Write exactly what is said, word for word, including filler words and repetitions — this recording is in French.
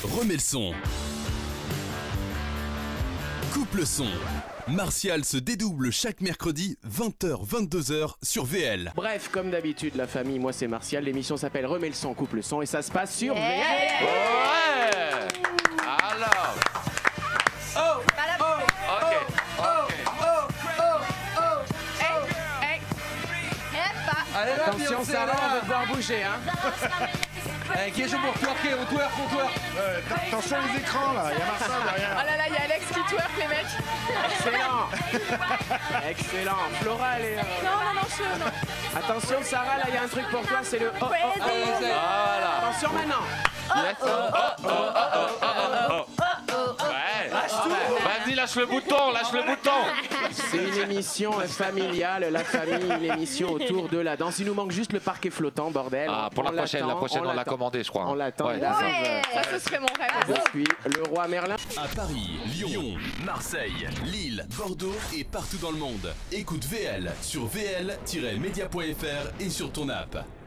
remets le son. Coupe le son. Martial se dédouble chaque mercredi vingt heures vingt-deux heures sur V L. Bref, comme d'habitude, la famille, moi c'est Martial. L'émission s'appelle Remets le son, coupe le son et ça se passe sur Yeah. V L. Ouais. Alors. Oh. Oh. Ok. Ok. Allez là, Attention, Beyoncé, Sarah, là. on va devoir bouger, hein. Eh, qui est chaud pour twerker? On twerk, on twerk. Euh, attention les écrans là, il y a Marcel derrière. Oh là là, il y a Alex qui twerk, les mecs. Excellent. Excellent. Flora, elle est... euh, Non, non, non, je... Non. Attention, Sarah, là, il y a un truc pour toi, c'est le... Oh, oh, oh. Voilà. Attention maintenant. Yes. Oh, oh, oh, oh, oh, oh, oh. Ouais. Vas-y, lâche le bouton, lâche le bouton. C'est une émission familiale, la famille, une émission autour de la danse. Il nous manque juste le parquet flottant, bordel. Ah, pour la On prochaine, la l'attend, prochaine, on l'a l'attend. commandé, je crois. On l'attend. Ouais. il arrive. Ouais. Ça, ce serait mon rêve. Je suis le roi Merlin. À Paris, Lyon, Marseille, Lille, Bordeaux et partout dans le monde. Écoute V L sur v l tiret media point f r et sur ton app.